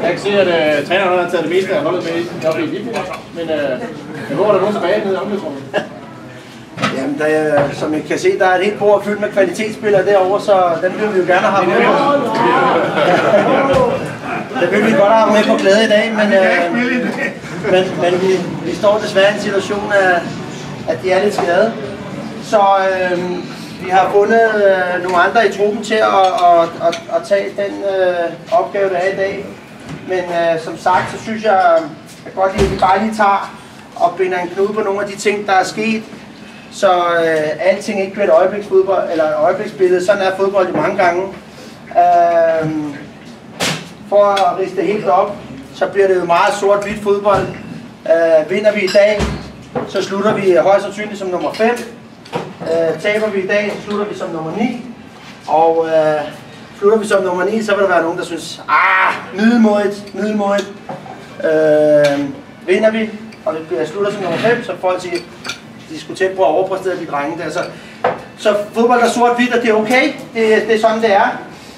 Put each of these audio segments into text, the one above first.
Jeg kan se, at træneren har taget det meste af holdet med op i eliten, men hvor er der nogen tilbage nede i omklædningsrummet? Jamen, som I kan se, der er et helt bord fyldt med kvalitetsspillere derovre, så den vil vi jo gerne have med. Det vil vi godt have med på glæde i dag, men vi står desværre i en situation, at de er lidt skade. Så vi har fundet nogle andre i truppen til at tage den opgave, der er i dag. Men som sagt, så synes jeg godt lide, at vi bare lige tager og binder en knude på nogle af de ting, der er sket. Så alting ikke bliver et øjebliksfodbold eller et øjebliksbillede. Sådan er fodbold jo mange gange. For at riste det helt op, så bliver det jo meget sort-hvidt fodbold. Vinder vi i dag, så slutter vi højst sandsynligt som nummer 5. Taber vi i dag, så slutter vi som nummer 9. Og slutter vi som nummer 9, så vil der være nogen, der synes, middelmådigt. Vinder vi, og vi slutter som nummer 5, så folk siger, de skulle tæt på at overpræstere de drenge der. Så fodbold er sort-hvidt, og det er okay. Det er sådan, det er.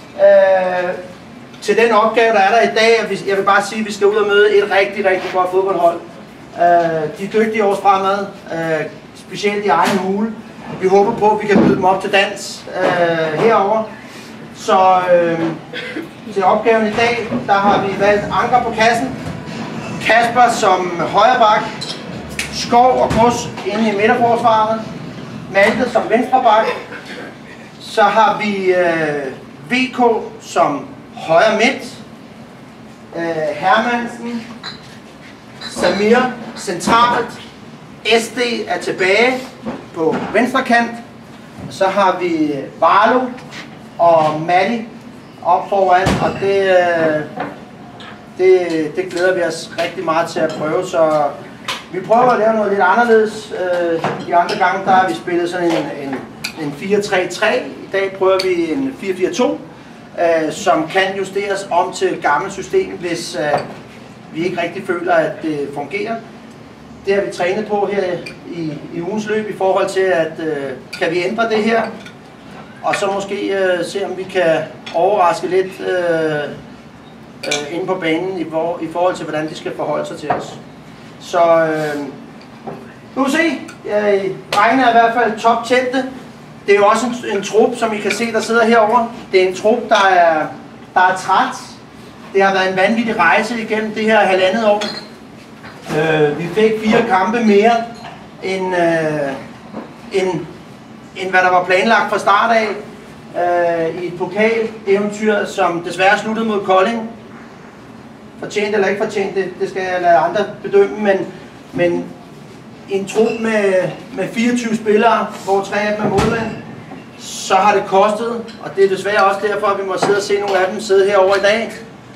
Til den opgave, der er der i dag, jeg vil bare sige, at vi skal ud og møde et rigtig, rigtig godt fodboldhold. De er dygtige års fremad, specielt i egen hule. Vi håber på, at vi kan byde dem op til dans herover. Så til opgaven i dag, der har vi valgt Anker på kassen, Kasper som højreback, Skov og Gods inde i midterforsvaret, Malte som venstreback. Så har vi VK som højre midt, Hermansen, Samir centralt, SD er tilbage på venstre kant. Så har vi Varlo og Matti op foran, og det glæder vi os rigtig meget til at prøve. Så vi prøver at lave noget lidt anderledes. De andre gange der har vi spillet sådan en 4-3-3. I dag prøver vi en 4-4-2, som kan justeres om til et gammelt system, hvis vi ikke rigtig føler, at det fungerer. Det har vi trænet på her i ugens løb i forhold til, at kan vi ændre det her, og så måske se, om vi kan overraske lidt inde på banen i forhold til, hvordan de skal forholde sig til os. Så nu vil se, drengene er i hvert fald top-tændte. Det er jo også en trup, som I kan se, der sidder herovre. Det er en trup, der er træt. Det har været en vanvittig rejse igennem det her halvandet år. Vi fik 4 kampe mere, end hvad der var planlagt fra start af. I et pokal-eventyr, som desværre sluttede mod Kolding. Fortjent eller ikke fortjent, det skal jeg lade andre bedømme, men en trup med 24 spillere, hvor 3 af dem er målmænd, så har det kostet, og det er desværre også derfor, at vi må sidde og se nogle af dem sidde herovre i dag.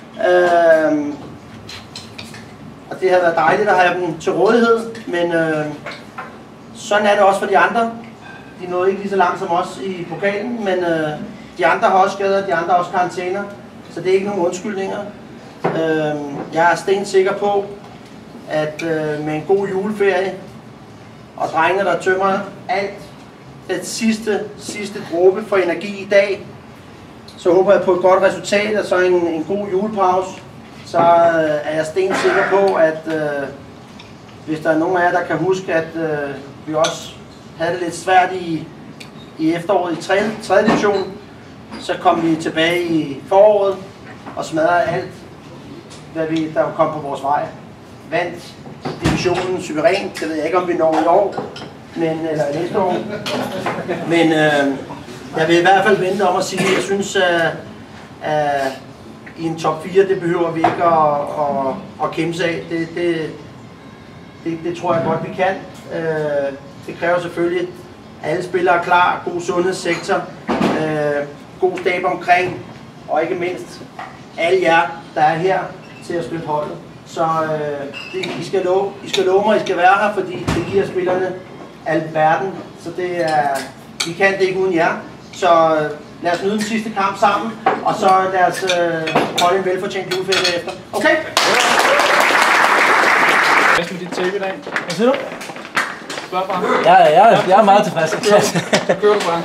Og det har været dejligt at have dem til rådighed, men sådan er det også for de andre. De nåede ikke lige så langt som os i pokalen, men de andre har også skader, de andre har også karantæner, så det er ikke nogen undskyldninger. Jeg er stensikker på, at med en god juleferie og drengene, der tømmer alt det sidste dråbe for energi i dag, så håber jeg på et godt resultat og så en god julepause. Så er jeg stensikker på, at hvis der er nogen af jer, der kan huske, at vi også havde det lidt svært i efteråret i 3. division, så kom vi tilbage i foråret og smadrede alt, der kom på vores vej. Vandt divisionen suverænt, det ved jeg ikke, om vi når i år, eller næste år. Men jeg vil i hvert fald vente om at sige, at jeg synes, at i en top 4, det behøver vi ikke at kæmpe sig af. Det tror jeg godt, vi kan. Det kræver selvfølgelig, at alle spillere er klar, god sundhedssektor, god stab omkring, og ikke mindst alle jer, der er her til at støtte holdet. Så I skal love mig, I skal være her, fordi det giver spillerne alverden. Så vi kan det ikke uden jer. Så lad os nyde den sidste kamp sammen, og så lad os holde en velfortjent juleferie efter. Okay? Hvad med dit tape i dag? Hvad siger du? Spørg bare. Jeg er meget tilfreds. Kører du bare.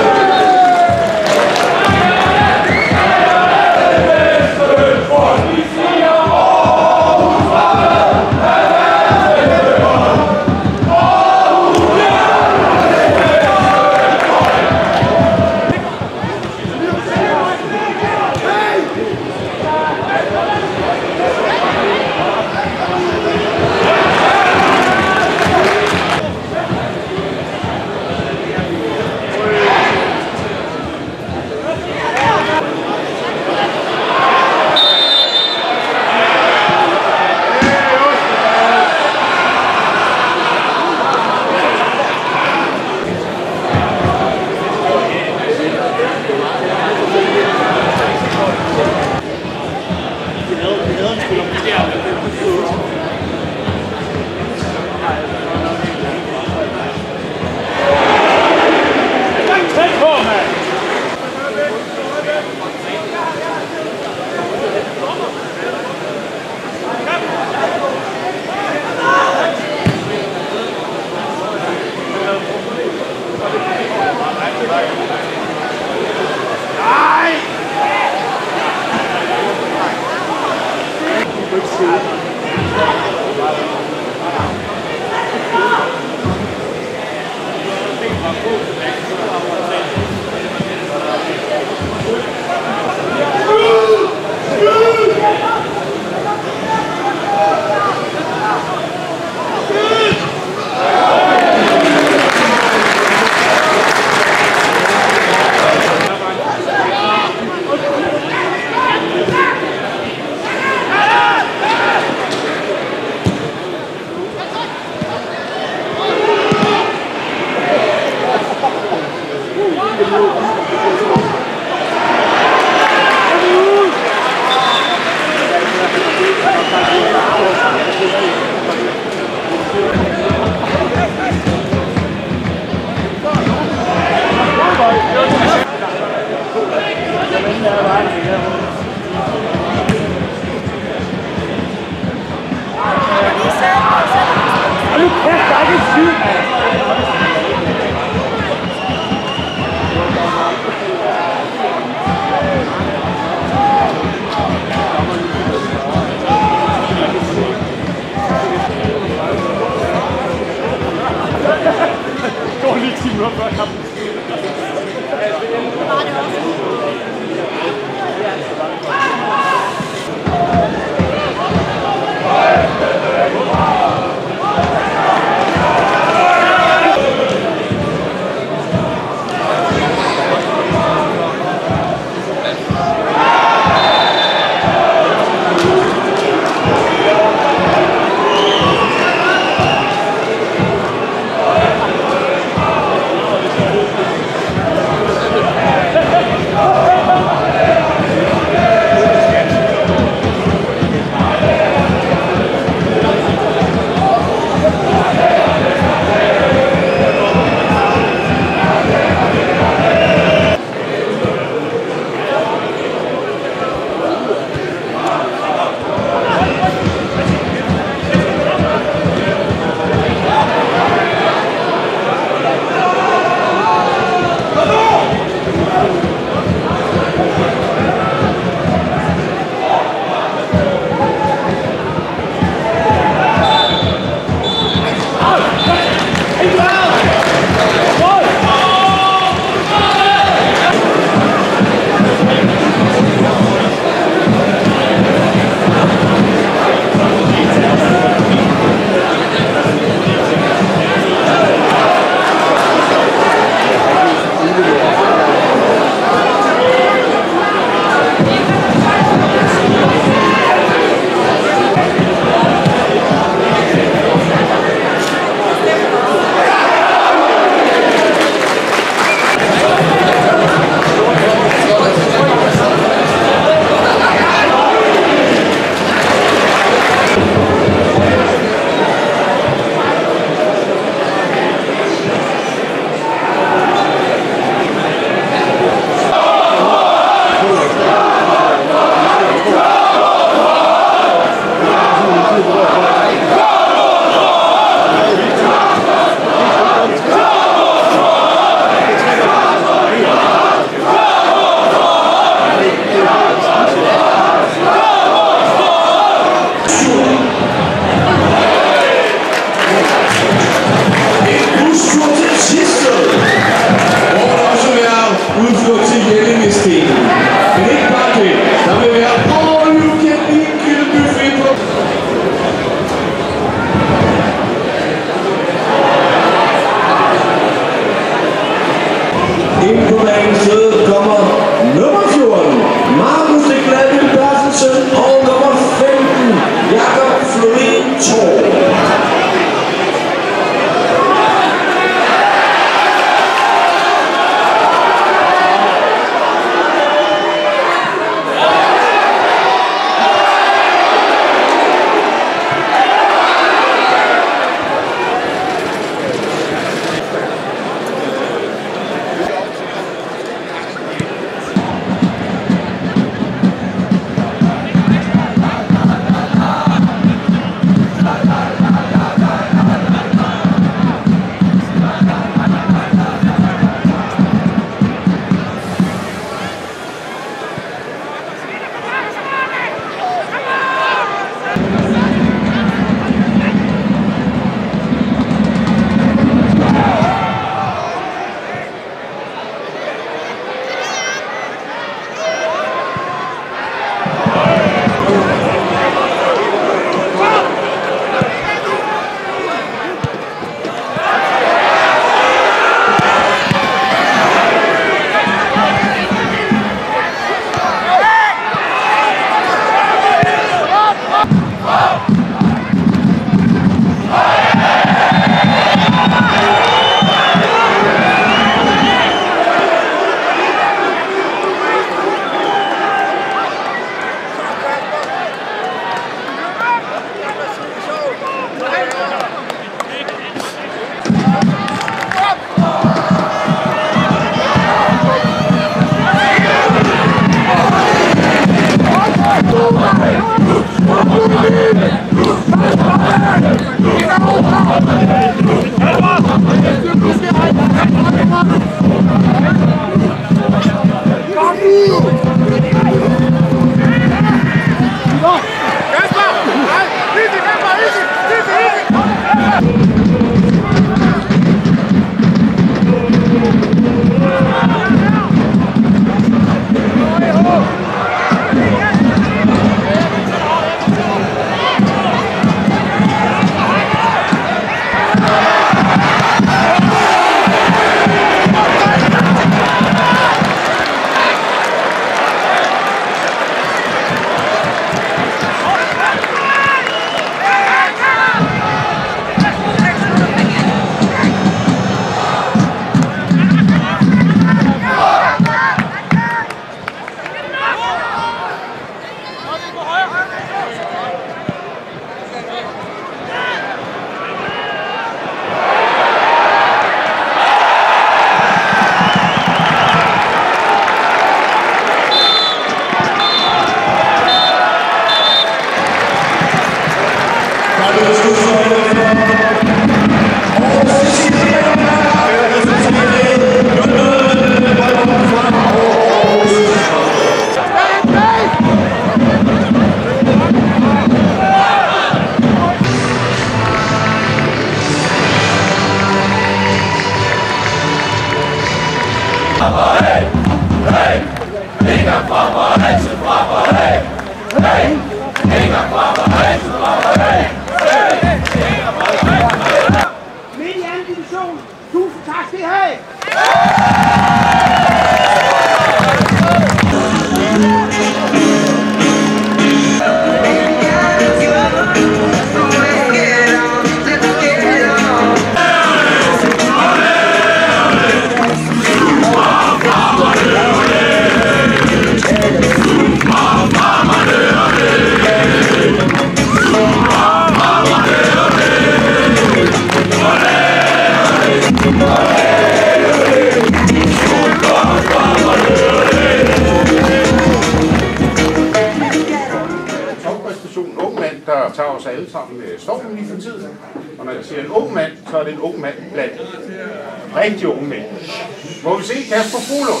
tager os alle sammen med stormen lige for tiden. Og når jeg siger en ung mand, så er det en ung mand blandt rigtig unge mænd. Må vi se Kasper Fuglund.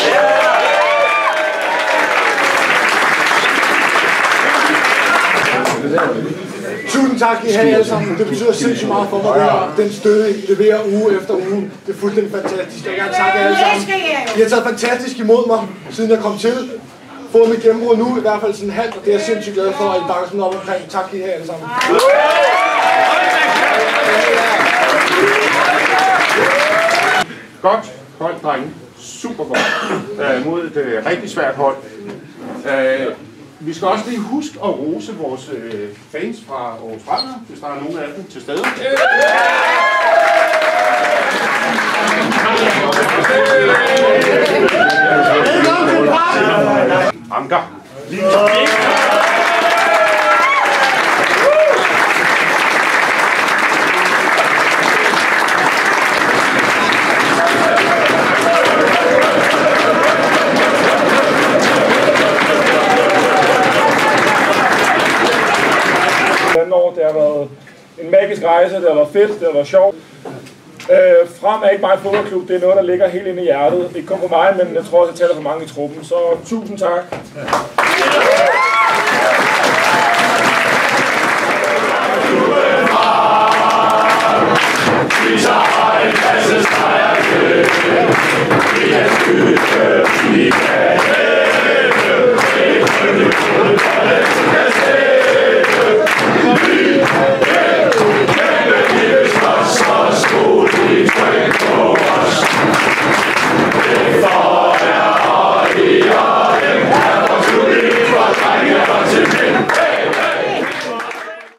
Tusind tak, I have alle sammen. Det betyder sindssygt meget for mig. Den støtte, I leverer uge efter uge. Det er fuldstændig fantastisk. Jeg vil gerne takke alle sammen. I har taget fantastisk imod mig, siden jeg kom til. Fået mit gennembrud nu, i hvert fald sådan halvt, og det er jeg sindssygt glad for, at I bakker sådan op omkring. Tak, I have alle sammen. Godt hold, drenge. Super godt. Mod et rigtig svært hold. Vi skal også lige huske at rose vores fans fra Aarhus Fremad, hvis der er nogen af dem til stede. Anker. Det har været en magisk rejse, det har været fedt, det har været sjovt. Frem er ikke bare en fodboldklub, det er noget, der ligger helt inde i hjertet. Ikke kun for mig, men jeg tror også, jeg taler for mange i truppen. Så tusind tak.